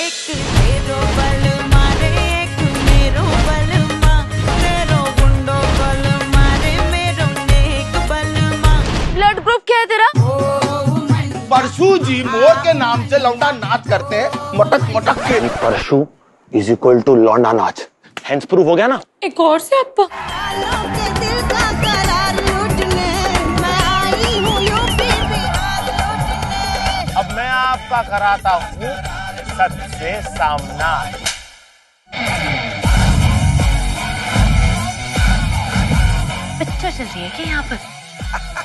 तेरो बल मारे एक मेरो बल माँ, तेरो गुंडो बल मारे मेरो नेक बल माँ। ब्लड ग्रुप क्या है तेरा? परशु जी मोर के नाम से लौंडा नाच करते हैं, मटक मटक के। परशु इज इक्वल टू लौंडा नाच, हेंस प्रूफ हो गया ना। एक और से अप्पा। दिल का करार लूटने मैं आई हूँ यूपी बिहार लूटने। अब मैं आपका कराता हूँ सच से सामना। पिक्चर चल रही है क्या यहाँ पर?